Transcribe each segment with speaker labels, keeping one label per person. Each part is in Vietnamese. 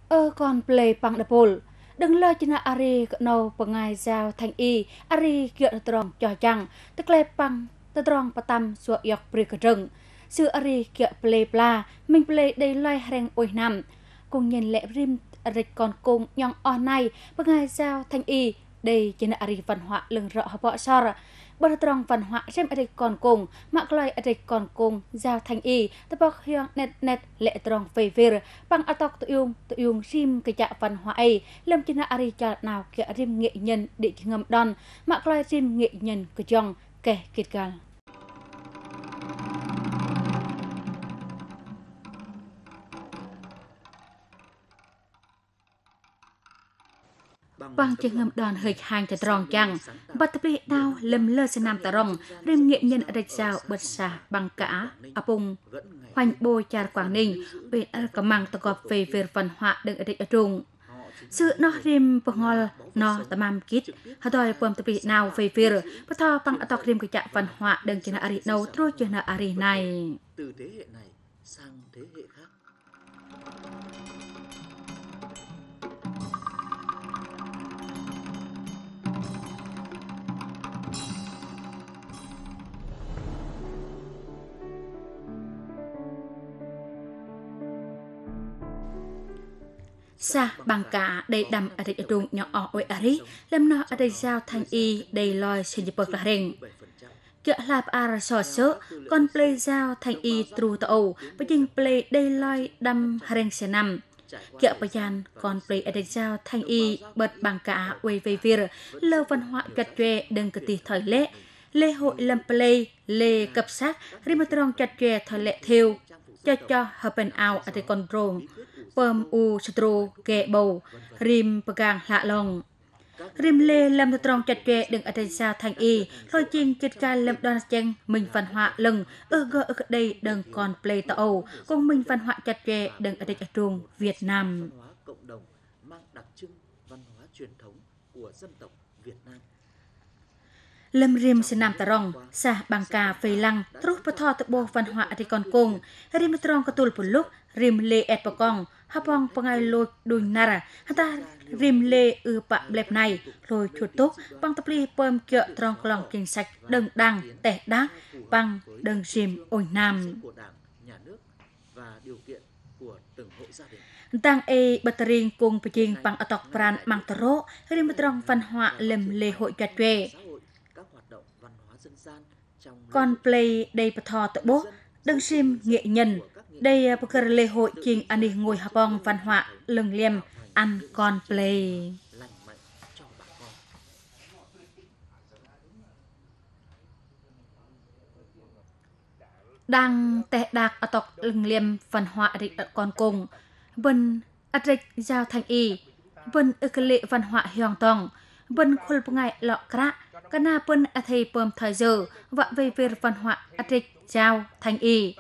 Speaker 1: Còn play bằng đập bồn đừng lo cho nó ari nâu bằng ngày giao thành y ari kia tròn cho chăng tức là bằng tròn patam suy yộc bề rừng sự ari kia play pla mình play đầy loài rèn oi nằm cùng nhìn lệ rim rịch còn cùng nhong on này bằng ngày giao thành y đây chỉ là ari văn hóa lưng rõ bọ sor bờ tròn văn hóa xem ari còn cùng mạc loài ari còn cùng giao thành y tập bọc hiang net net lệ tròn phê về bằng atok tự用sim cái chạ văn hóa ấy lâm chỉ là ari chạ nào kia rim nghệ nhân để ngầm đòn mạc loài rim nghệ nhân cái chong kẻ kiệt gal bằng trường ngầm đòn hơi hàng tại tròn chăng bắt tập lệ đao lâm lơ sẽ nam tà rồng rim nghệ nhân rạch rào bật xả bằng cả apung hoành bôi trà Quảng Ninh bên cả mang tờ gọp về văn hóa đừng ở đây ở trung sự nó rim bờ ngol nó tamam kít hà đòi bơm tập lệ nào về bắt thọ bằng atok rim cái chạ văn hóa đừng chỉ là ari nâu trôi chỉ là ari này
Speaker 2: từ thế hệ này sang thế hệ khác.
Speaker 1: Sa bằng cả đầy đầm ở đây trung nhỏ ở ari lâm nó ở đây giao thành y đầy loài sinh vật là rèn kia lạp ar sò sớ con play giao thành y tru tàu bây giờ play đầy loài đầm rèn sẽ nằm kia bây giờ con play ở đây giao thành y bật bằng cả quay về vir lơ văn hóa chặt chẽ đừng cái tì thời lễ hội lâm play lễ cập sát rimatron chặt chẽ thời lệ theo cho hợp bên ao ở đây con rồng pom u stro kẹ bầu rim pegang lạ lòng rim lê lâm tròn chặt chẽ đừng ở đây xa thành y rồi chiên kết ca lâm đoan cheng mình văn hóa lừng gỡ ở đây đừng còn play tàu cùng mình văn hóa chặt chẽ đừng ở đây ở trung Việt Nam
Speaker 2: cộng đồng mang đặc trưng văn hóa truyền thống của dân tộc Việt Nam
Speaker 1: lâm rim sẽ nam tà rong sa bằng cà phê lăng trúc bát thọ tập bộ văn hóa thì còn cùng rim tròn có tul một lúc rim lê et bọc hapong pangai lôi đùi nara hata rim lê bạ lẹp này rồi chuột tốt bằng tập ly pom kia tròn lòng kinh sạch đừng đằng tẻ đá bằng đừng rim ôi nam
Speaker 2: của Đảng, Nhà nước và điều kiện của từng hộ gia đình
Speaker 1: tăng battery cùng Beijing bằng atok pran mang taro rim tròn văn hóa lem lễ hội chặt chẽ con play đây bật thọ tự bố đừng sim nghệ nhân đây bậc lễ hội trình ani ngồi hapong văn hóa lừng liềm ăn con play đang tệ đạc ở tộc lừng liềm văn hóa địch con cùng vân adrek giao thành y vân lệ văn hóa hiong tong vân khul ngày lọ kra Kana pun thầy bơm thời giờ và về văn hóa Atrik giao thành y.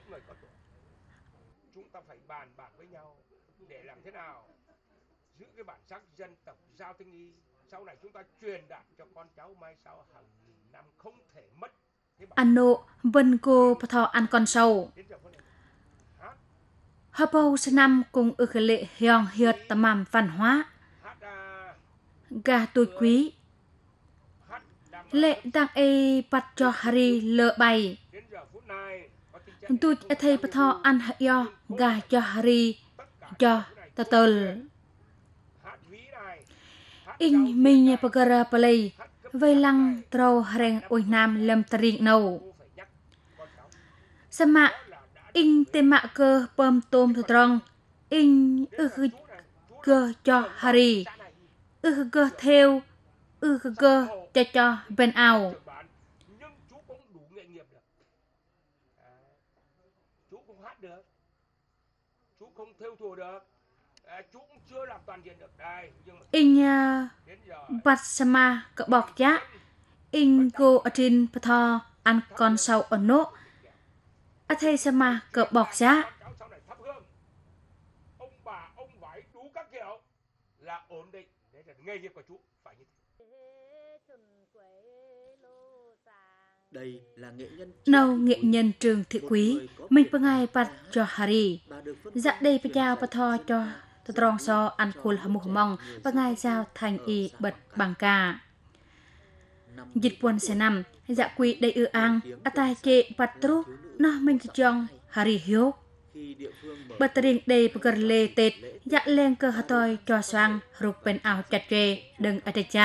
Speaker 3: Chúng ta phải bàn bạc với nhau để làm thế nào giữ cái bản sắc dân tộc giao thanh y sau này chúng ta truyền đạt cho con cháu mai sau hàng nghìn năm không thể mất.
Speaker 1: Ano vân cô thọ ăn con sâu. Hapau năm cùng lệ hiong hiệt tamam văn hóa. Gà tôi quý lệ đang bắt cho Harry lỡ bay tôi thấy bắt thọ ăn yo gà cho Harry cho tờ in mình pagara play vây lăng trâu rèn ôi nam lâm tring nâu sama in tên mạ cơ pom tôm thật rong in cơ cho Harry cơ theo cơ cho bên ao
Speaker 3: nhưng chú cũng đủ nghề nghiệp được, chú cũng hát được, chú không theo thùa được, chú cũng chưa làm toàn diện được đây nhưng mà
Speaker 1: in bắt sama cỡ bọc giá in go atin patho ăn con sâu ở nốt thầy sama cỡ bọc giá
Speaker 3: ông bà ông vải đủ các kiểu là ổn định, đấy là nghề nghiệp của chú phải như thế.
Speaker 2: Đây là nghệ nhân
Speaker 1: nâu nghệ nhân Trường Thị Quý mình bằng ai bắt cho Harry dạ đây bây giờ bắt thọ cho ตรองซออันคุลหมุหมองปะงายเจ้าทังอีเบิดบังกายิดปวนเสนำจะกุยได้อังอัตายเกปัตรุนอมิงจองฮาริฮิโยบัตริงได้ปกรเลเตดยะเลงเกอฮตอยจอสวังรูปเป็นเอาจัดเจดึงอเดเจ้า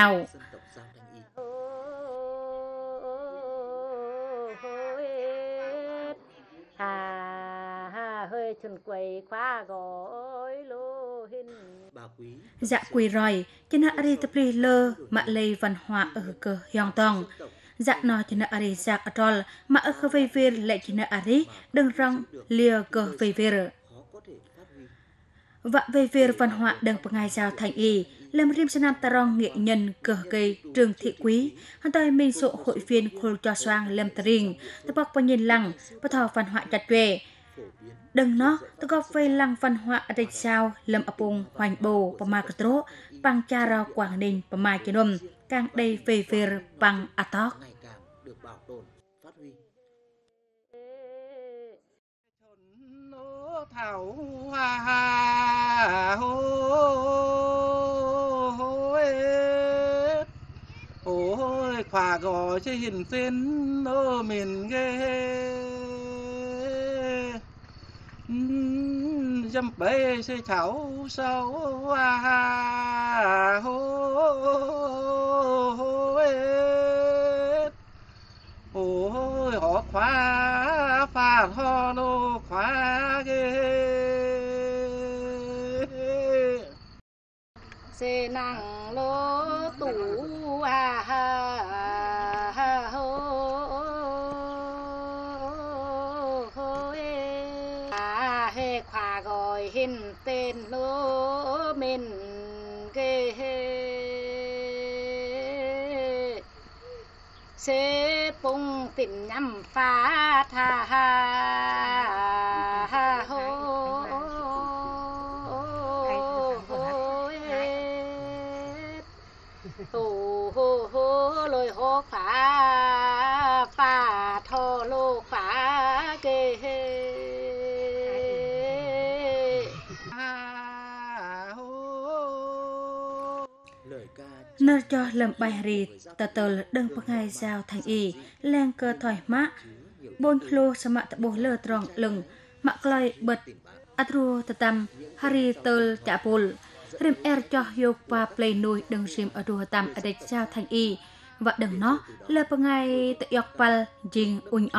Speaker 1: dạ quỳ rồi cho nên ari tập li lơ mà lây văn hóa ở cơ hyong tong dạ nó cho nên ari dạ atol mà ở cơ vây vir lại cho nên ari đừng rong lia cơ vây vir và vây vir văn hóa đừng bằng ngày giao thành y làm rim sanam tarong nghệ nhân cờ cây trường thị quý hắn tay minh sộ hội viên khôi cho xoang làm tring tập bọc bao nhìn lăng bắt thò văn hóa chặt về đừng nó tôi có phê lăng văn hóa ở đây sao lâm ấp bùng hoành bồ và ma cất rỗ bằng cha rau quảng ninh và mai kia nôm càng đây về về bằng atok
Speaker 4: thảo hoa hà ôi khỏa gò chơi hình xin ô mình ghê dâm bê xây thảo sâu à ôi họ khóa pha ho lô khóa ghê
Speaker 5: xe năng lô tủ à khỏa gọi hình tên lô mình ghê xe bông tìm nhằm phá tha lôi hô phá phá thô lô phá kê
Speaker 1: nơi cho lầm bài rì tờ tờ đừng bằng ngày giao thành y len cơ thỏi mã bôn lô sa mạ tập bồ lơ tròn lừng mạ cloi bật atru tatam hari tờ chả bồn rim er cho hiu pa play nuôi đừng rim ở đùa tam ở đây giao thành y và đừng nó lơ bằng ngày tự yọc pal jing unh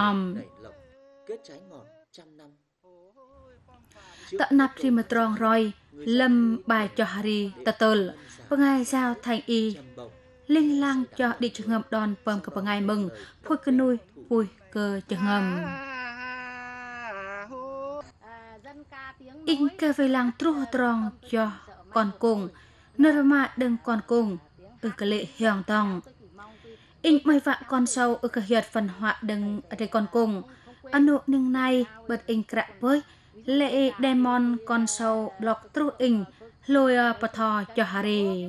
Speaker 1: tợ nạp rim ở tròn rồi lâm bài cho hari tờ tờ bằng ngày giao thành y linh lang cho đi trường ngầm đòn bầm cả bằng ngày mừng phôi cơ nuôi vui cơ trường ngầm in cơ về làng tru tròn cho con cùng nơi mà đừng con cùng ở cái lệ hiong tòng in mấy vạn con sâu ở cái hiệt phần họa đừng ở đây con cùng ăn nụ nương này bật in cạ với lệ demon con sâu block tru in lôi bật thò cho Harry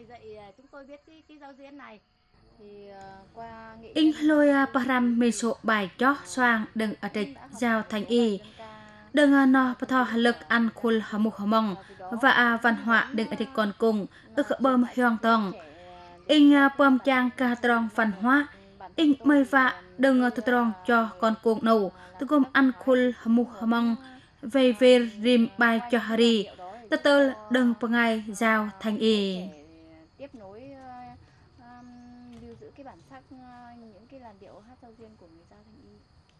Speaker 1: in lôi param mê sộ bài chó xoang đừng ở đây giao thành y đừng nó bật thò lực ăn khul hầm mong và văn hóa đừng ở đây còn cùng ở cái bơm hiong tòng in bơm trang ca tròn văn hóa in mây vạ đừng tròn cho con cùng nấu tôi gồm ăn khul hầm mong về về rim bài cho Harry tơ tơ đừng bằng ngày giao thành y
Speaker 5: tiếp nối lưu giữ cái bản sắc những cái làn điệu hát giao duyên của người giao thành y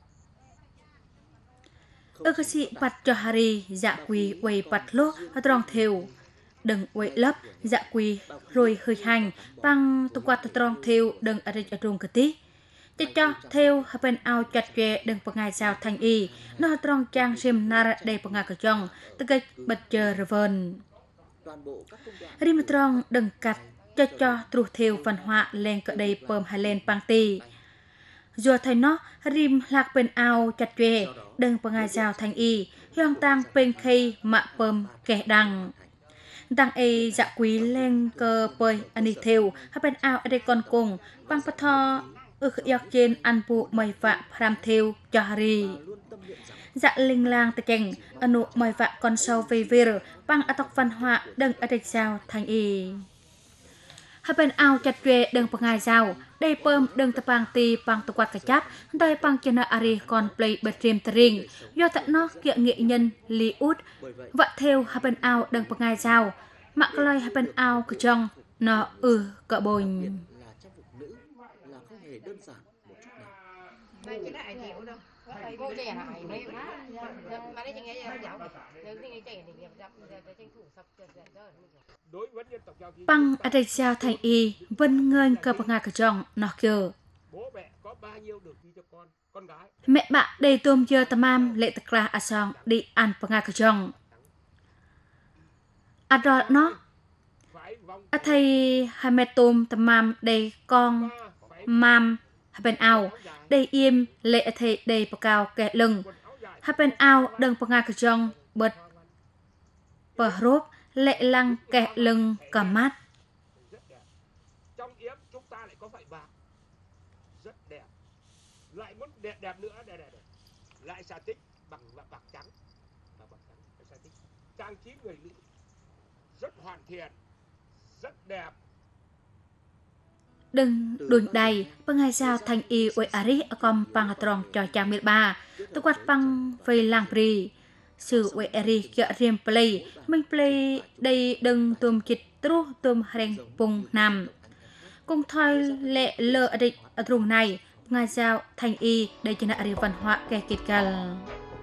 Speaker 1: ở cái gì bật cho Harry dạ quỳ quay bật lô tròn thều đừng quay lấp dạ quỳ rồi hơi hành bằng tụ quạt tròn thều đừng ở đây ở trung cái tí cho theo bên ao chặt chè đừng bằng ngày giao thành y nó tròn trang sim nara đây bằng ngày cờ chong từ cái bật chờ revon rimatron đừng cắt cho tru theo văn hóa lên cỡ đây bơm hai lên bang ti dù thấy nó rim lạc bên ao chặt chè đừng bằng ngày giao thành y hiong tang bên khay mạ bơm kẻ đằng đằng e dạ quý lên cơ bơi anh theo bên ao ở đây còn cùng bang bắt thò ở yok trên ăn bu mày vạ pram theo cho Harry dạ linh lang tê chành anu mời vạ con sâu về vir băng atok văn hóa đừng ở đây sao thành y hai bên ao chặt về đừng bằng ngày giàu đây bơm đừng tập bang ti bang tập quạt cả chắp đây bang chân ari còn play bật riêng tring do tận nó kiện nghệ nhân li út vợ theo hai bên ao đừng bằng ngày giàu mặc lôi hai bên ao cứ trong nó cỡ bồi
Speaker 2: là trang phục nữ là không hề đơn giản một chút nào.
Speaker 6: Đây chỉ là ai chịu đâu. Cô trẻ lại mấy mà đây chẳng nghe giáo. Nếu như trẻ thì nghiệp tranh thủ sập
Speaker 3: Đối với dân tộc Giao Thi,
Speaker 1: băng ở đây sao thành y vân ngân cơ bằng ngày cứ trong nó kêu
Speaker 3: bố mẹ có bao nhiêu được đi cho con gái.
Speaker 1: mẹ bạn đầy tôm dơ tamam lệ tạc ra à song đi ăn bằng ngày cứ trong à đó nó
Speaker 3: Phải vòng
Speaker 1: à thầy hai mẹ tôm tamam đầy con mam hai bên ao đầy im lệ thầy đầy bờ cao kẹ lưng
Speaker 3: quần áo dài
Speaker 1: hai bên ao đừng bằng ngày cứ trong bật bờ rốp lệ lăng kẹ lưng cầm mát
Speaker 3: rất đẹp. Trong yếm chúng ta lại có vải bạc rất đẹp. Lại muốn đẹp nữa đây. Lại xà tích bằng bạc trắng. Xà tích trang trí người nữ rất hoàn thiện, rất đẹp.
Speaker 1: đừng đuổi đầy bằng ngày sao thành y uy ari com pang tròn cho cha miệt ba tôi quát pang về làng pri sự uy ari kia riêng play mình play đây đừng tùm chít tru tùm hẹn bùng nằm cùng thôi lệ lơ ở đây ở vùng này ngày sao thành y đây chính là ari văn hóa kẻ kiệt gal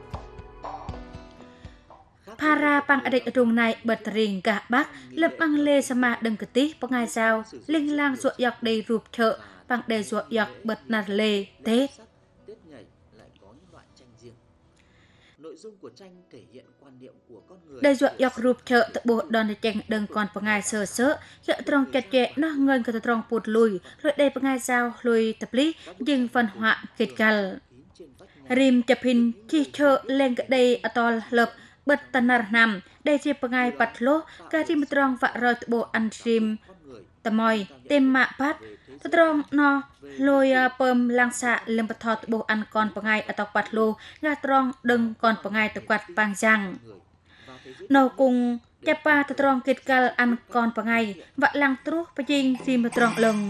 Speaker 1: para pang ở đây ở vùng này bật riêng cả bác lập băng lê sama đừng cái tí bằng ngày sao linh lang ruột dọc đầy rụp chợ bằng đầy ruột dọc bật nạt lê tết
Speaker 2: Tết nhảy lại có những loại tranh riêng. Nội dung của tranh thể hiện quan niệm của con người.
Speaker 1: đầy ruột dọc rụp chợ tự bộ đòn để chèn đừng còn bằng ngày sờ sỡ chợ trong chặt chẽ nó ngân cái trong bụt lùi rồi đây bằng ngày sao lùi tập lý nhưng văn hóa kiệt gal rim chập hình chi chợ lên cái đây ở to lập bật tanar nam đây chỉ bằng ngày bật lô cái rim trong vạ rồi tự bộ ăn rim tầm mồi tem mạ phát tự trong nó lôi pơm lang xạ lên bật thọ tự bộ ăn còn bằng ngày ở tộc bật lô gà trong đừng còn bằng ngày tự quạt bằng giang nâu cùng chapa tự trong kiệt gal ăn còn bằng ngày vạ lang trú và chinh rim trong lưng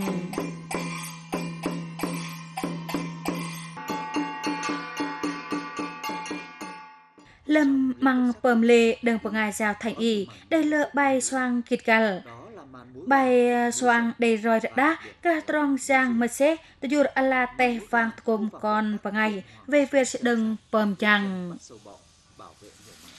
Speaker 1: lâm măng pơm lê đừng bằng ngày giao thành y đây lợ bay xoang kiệt gal
Speaker 2: Đó là màn múa
Speaker 1: bay xoang đầy roi đá cả trong giang mật xế tự dùr ala teh vang cùng con bằng ngày về việc sẽ đừng pơm chăng
Speaker 2: sâu bọ bảo vệ người mẹ.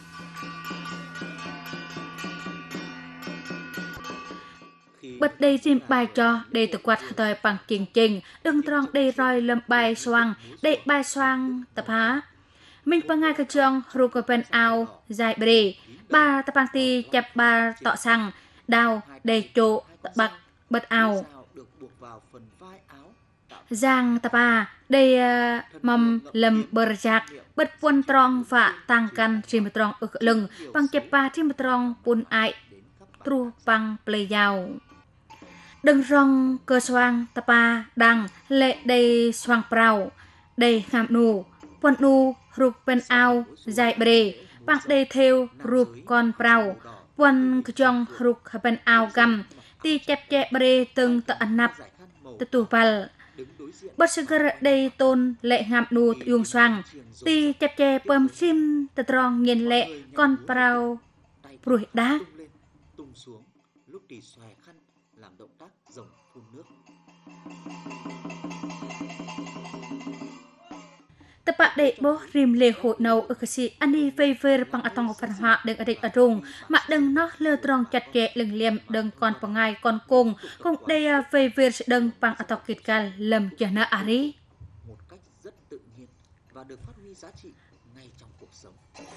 Speaker 2: Khi
Speaker 1: bật đây chim bài cho đây tự quạt thời bằng kiên trình đừng trong đây roi lâm bay xoang đây bay xoang tập há mình bằng ngày cái trường rukopen ao dài bề ba tập bang ti chập ba tọ sang đào đầy chỗ tập bạc bật ao
Speaker 2: sao được buộc vào phần vai áo tạo
Speaker 1: giang tập a đây mầm lầm bờ giặc bật quân trong và tăng căn chim trong ở lưng bằng chập ba chim trong pun ai tru bằng play giàu đừng rong cơ xoang tập a đằng lệ đầy xoang prau đầy ngam nu quân nu rụp bên ao dài bề bằng đầy theo rụp con prau quân trong rụp bên ao gầm ti chép chẹ bề từng tự ăn nắp
Speaker 2: giải khăn màu
Speaker 1: tự tù pal
Speaker 2: đứng đối diện
Speaker 1: bất sự đây tôn lệ ngam nu yung xoang ti chép chẹ pơm sim tự tròn nhìn lệ con prau
Speaker 2: tay
Speaker 1: rủi đá
Speaker 2: tung lên tung xuống, lúc thì xòe khăn làm động tác rồng phun nước.
Speaker 1: tập bạn đệ bố rim lê hội nâu ở cái gì anh đi về về bằng atong văn hóa đừng ở đây ở rung mà đừng nó lơ tròn chặt chẽ lưng liềm đừng còn bằng ngày còn cùng đây về về sẽ đừng bằng atong kiệt gal lầm cho nó ari
Speaker 2: Một cách rất tự nhiên và được phát huy giá trị ngay trong cuộc sống.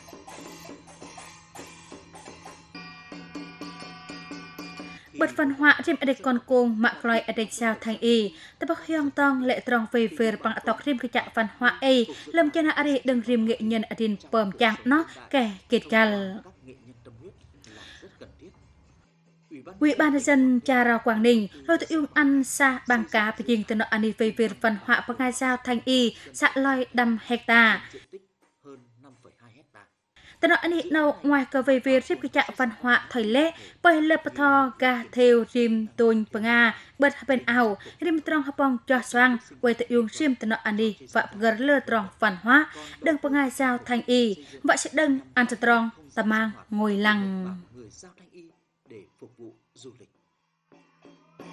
Speaker 1: bật văn hóa trên ở đây còn cùng mạ loài ở đây sao thành y tập bắc hyong tong lệ tròn về về bằng atong rim cái trạng văn hóa ấy lầm cho nó ari đừng rim nghệ nhân ở trên pơm chàng nó kẻ kiệt gal
Speaker 2: Các nghệ nhân tâm huyết là rất cần thiết.
Speaker 1: Ủy ban nhân dân Cha Rao Quảng Ninh lôi tự用ăn xa bằng cá và dình từ nó ăn về văn hóa bằng ngày giao thành y xã loi đầm hecta
Speaker 2: Diện tích hơn
Speaker 1: Tận nó anh nâu ngoài cờ về việc xếp cái chợ văn hóa thời lệ bởi lập thò gà theo rim tôn bằng Nga bật bên ảo rim trong hấp bong cho xoang quay tự dùng sim tận nó anh đi và gờ lơ trong văn hóa đừng bằng Nga giao thành y vậy sẽ đừng ăn trong ta mang ngồi lăng
Speaker 2: người giao thanh y để phục vụ du lịch.